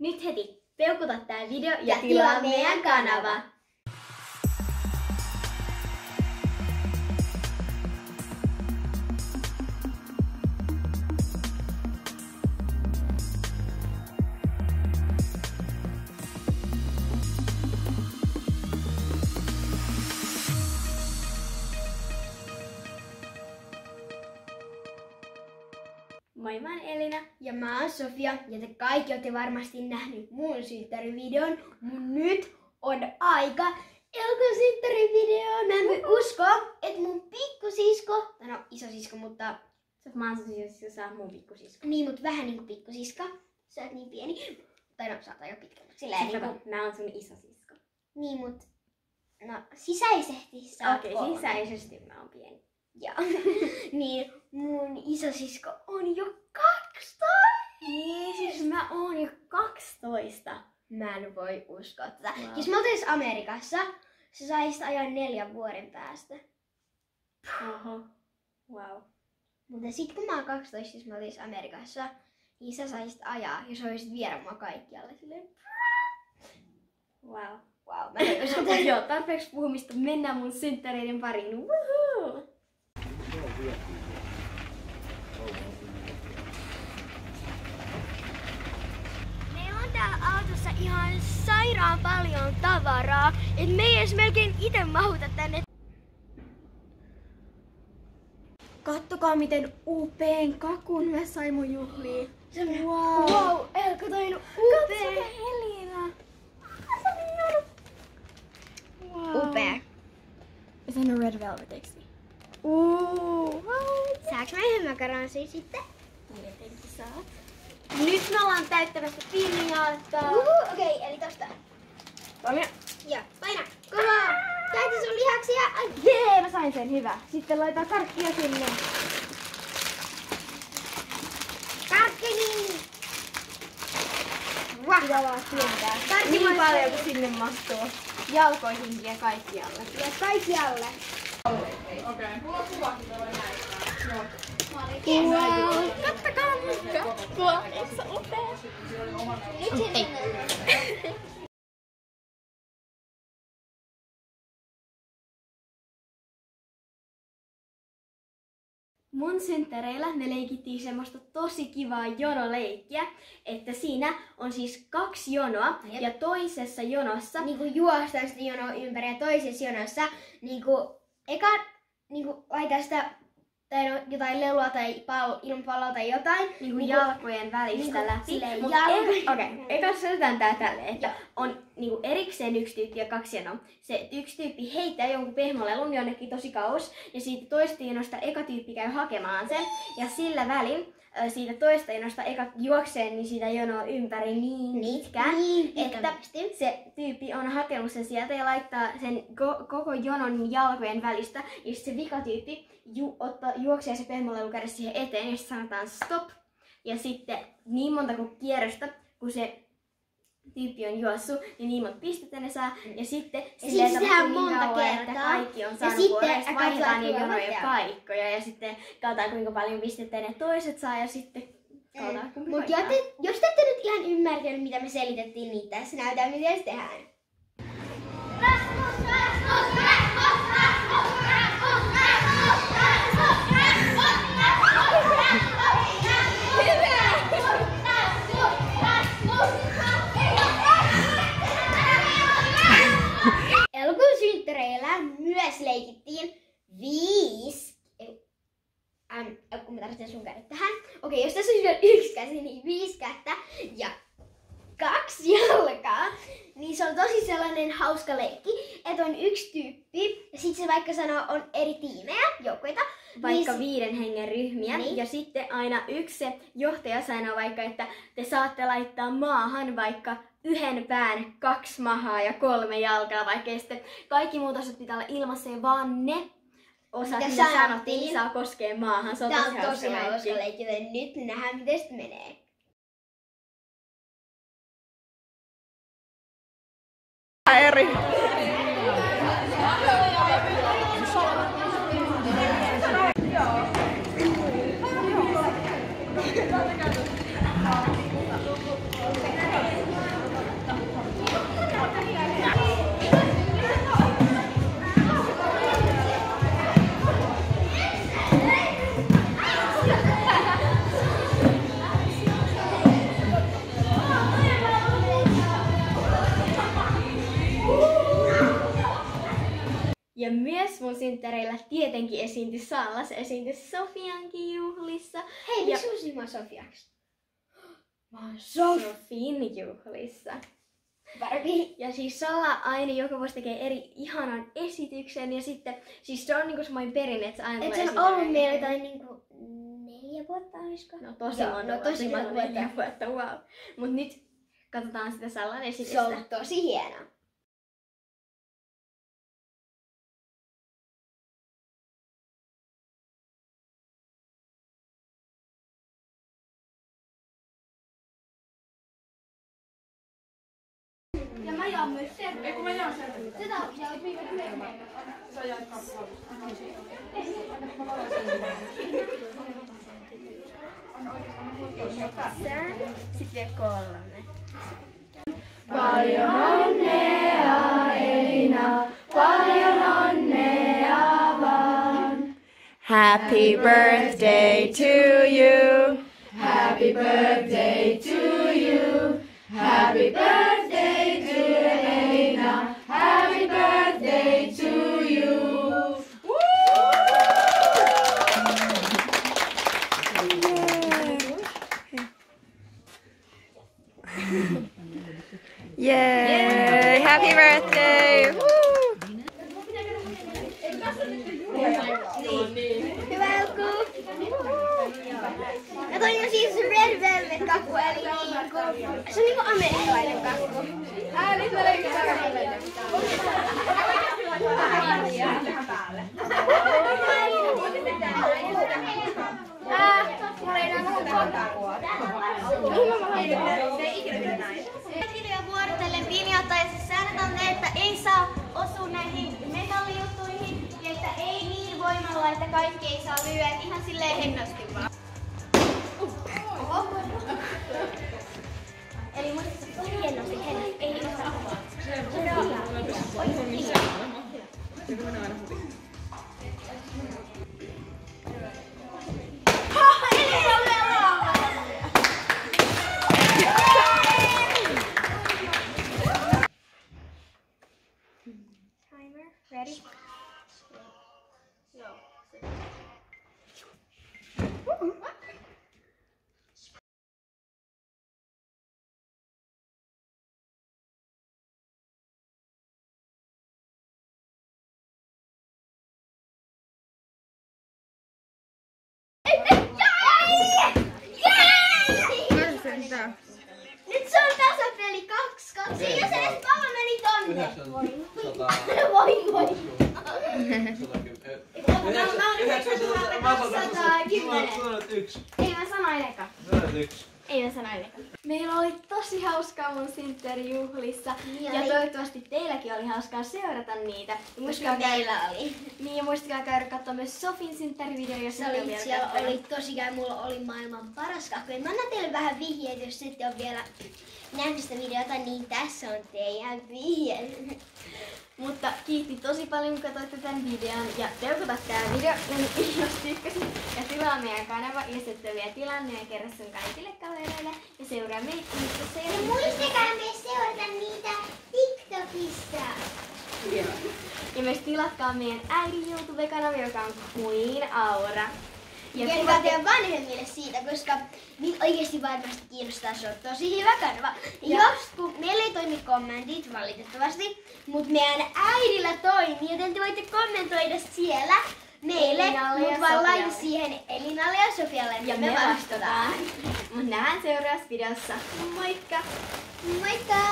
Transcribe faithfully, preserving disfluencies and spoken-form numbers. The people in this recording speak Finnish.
Nyt heti peukuta tää video ja, ja tilaa meidän kanava. Moi, mä oon Elina. Ja mä oon Sofia. Ja te kaikki olette varmasti nähnyt mun synttärivideon. Mun nyt on aika Elkon synttärivideoon. Mä en voi uskoa, että mun pikkusisko, tai no isosisko, mutta... Mä oon sun isosisko, sä oot mun pikkusisko. Niin, mut vähän niinku pikkusiska. Sä oot niin pieni. Tai no, sä oot aika pitkä. Silleen niinku... Mä oon sun isosisko. Niin, mut... No, sisäisesti sä Okei, okay, sisäisesti mä oon pieni. Joo. Niin, mun isosisko on jo kaksitoista. Niin, siis mä oon jo kaksitoista. Mä en voi uskoa tätä. Wow. Jos mä oltais Amerikassa, sä saisit ajaa neljän vuoden päästä. Oho. Wow. Mutta sit kun mä oon kaksitoista, jos mä oltais Amerikassa, niin sä saisit ajaa ja sä voisit viedä mua kaikkialle silleen. Wow. Wow, mä en usko. Joo, tarpeeksi puhumista. Mennään mun synttäreiden pariin. Woohoo! Meillä on täällä autossa ihan sairaan paljon tavaraa, et me ei edes melkein ite mahuta tänne. Kattokaa miten upeen kakun mä sain mun juhliin. Wow, wow, Elko toi on upea. Katsokaa Elina. Se on niin wow. Upea. Ja sen on red velvet, eiks niin? Uuu, wow. Saaks mä yhden makaronsia sitten? Tietenkin saat. Nyt me ollaan täyttämässä pinjaataa. Uhu, okei, okay, eli tosta. Toimia. Ja paina kovaa. Täytä sun lihaksia. Ai. Jee, mä sain sen, hyvä. Sitten laitetaan karkkia sinne. Karkkini. Wow. Pitää vaan työntää. Karkki Niin maistuu. paljon kuin sinne mahtuu. Jalkoihinkin ja kaikkialle. Ja kaikkialle. Okei, okay. Mulla on kuvakin tuolla näyttää. Wow. Kattokaa mun kakkua. Eikö se upea? Nyt sinne. Mun synttäreillä me leikittiin semmoista tosi kivaa jonoleikkiä, että siinä on siis kaksi jonoa Jep. ja toisessa jonossa Niinku juostaan sitä jonoa ympäri ja toisessa jonossa niinku eka niinku laita sitä tai no, jotain lelua tai pal- ilmapalloa tai jotain. niinku jalkojen välistä niinku läpi. silleen Mut jalkojen- e- Okei, okay. Eka selitetään tää tälleen, että Joo. on niinku erikseen yksi tyyppi ja kaksi jonoa. Se yksi tyyppi heittää jonkun pehmolelun jonnekin tosi kauas ja siitä toista jonosta eka tyyppi käy hakemaan sen ja sillä välin ö, siitä toista jonosta eka juoksee niin sitä jonoa ympäri niin pitkään, Niin että pitkästi. se tyyppi on hakenut sen sieltä ja laittaa sen go- koko jonon jalkojen välistä. Ja sitten se vikatyyppi ju- ottaa, juoksee se pehmolelu kädessä siihen eteen ja sitten sanotaan stop. Ja sitten niin monta kuin kierrosta, kun se tyyppi on juossut, niin niin monta pistettä ne saa. Ja sitten silleen sit se tapahtuu tehdään niin monta kauan, että kertaa. kaikki on Ja saanut sitten vuoroja. Sitten vaihdetaan katsotaan, niitä kuinka jonojen käy. paikkoja ja sitten katsotaan kuinka paljon pistettä ne toiset saa ja sitten katsotaan kumpi Mut voittaa. jos te, jos te ette nyt ihan ymmärtänyt mitä me selitettiin, niin tässä näytään miten se tehdään. Elkun synttäreillä myös leikittiin viisi. Ähm, kun mä tarvitsen sun kädet tähän. Okei, jos tässä olisi vielä yksi käsi, niin viisi kättä ja kaksi jalkaa. Niin se on tosi sellainen hauska leikki, että on yksi tyyppi ja sitten se vaikka sanoo on eri tiimejä, joukkoita. Vaikka niin, viiden hengen ryhmiä. Niin. Ja sitten aina yksi se johtaja sanoo vaikka, että te saatte laittaa maahan vaikka yhden pään, kaksi mahaa ja kolme jalkaa. Vaikka ja sitten kaikki muut osat pitää olla ilmassa ja vaan ne osat, Mitä mitä sanottiin. sanottiin, saa koskea maahan. Se on tää tosi on tosi hauska hauska leikki. leikki, joten nyt nähdään miten se menee. Eri. Ja myös mun synttäreillä tietenkin esiintyi Salla. Se esiintyi Sofiankin juhlissa. Hei, ja... miksi sun mä Sofiaksi? Mä oon Sofin juhlissa. Barbie. Ja siis Salla aina joka vuosi tekee eri ihanan esityksen ja sitten, siis se on niinku semmoinen perinne, että se aina Et tulee se on ollut esityksen. meillä jotain niinku neljä vuotta, olisiko? No tosi Joo, monta no vuotta, tosi kyllä monta vuotta. neljä vuotta, wow. Mut nyt katsotaan sitä Sallan esitystä. Se on ollut tosi hienoa. Ja mä jaan myös sen. Ei kun mä jaan sen. Sitä jaat viime myöhemmin. Sä jaat kaksi. Sitten vielä kolme. Paljon onnea Elina, paljon onnea vaan. Happy birthday to you. Happy birthday to you. Happy birthday to Elina. Happy birthday to you. Yay! Happy birthday! Woo! Hyvä joku. Ja toi on siis Red Velvet kakku, eli niinku, se on niinku amerikkalainen kakku. Ää, nyt mä leikin täällä. Ää, mulla ei enää muuta. Video vuorotellen linjata ja siis säännöt on ne, että ei saa osua näihin metallijuttuihin ja että ei niin voimalla, että kaikki ei saa lyödä, ihan silleen hennosti vaan. Oho. Eli muista hennosti, hennosti, ei osaa. Timer, ready? Nyt se on tasapeli kaksi kaksi. Jos edes pallo meni tonne. Voi voi. Ei mä sanoin eka. Ei mä sanoin eka. Meillä oli tosi hauskaa mun synttärijuhlissa Niin ja oli. toivottavasti teilläkin oli hauskaa seurata niitä. Koska meillä oli. Niin ja muistakaa käydä katsomaan myös Sofin synttärivideo, jos Se ette ole oli, vielä siellä kattonut. oli tosiaan, mulla oli maailman paras kakku. Mä annan teille vähän vihjeitä, jos ette ole vielä nähnyt sitä videota, niin tässä on teidän vihje. Mutta kiitti tosi paljon, kun katsoitte tämän videon ja teukuta tää video, jos tykkäsit. Ja tilaa meidän kanava, jos ette ole vielä tilannut ja kerro sun kaikille kavereille. Ja seuraa meitä Instassa ja Ja muistakaa myös seurata niitä TikTokissa. Ja myös tilatkaa meidän äidin YouTube-kanava, joka on Queen Aura. Ja kertokaa teidän vanhemmille siitä, koska niitä oikeasti varmasti kiinnostaa, se on tosi hyvä kanava. Ja jos, kun meillä ei toimi kommentit valitettavasti, mutta meidän äidillä toimii, joten te voitte kommentoida siellä meille, Elinalle ja mutta vaan laita Sofialle. siihen Elinalle ja Sofialle, Ja me vastataan. Mut nähdään seuraavassa videossa. Moikka! Moikka!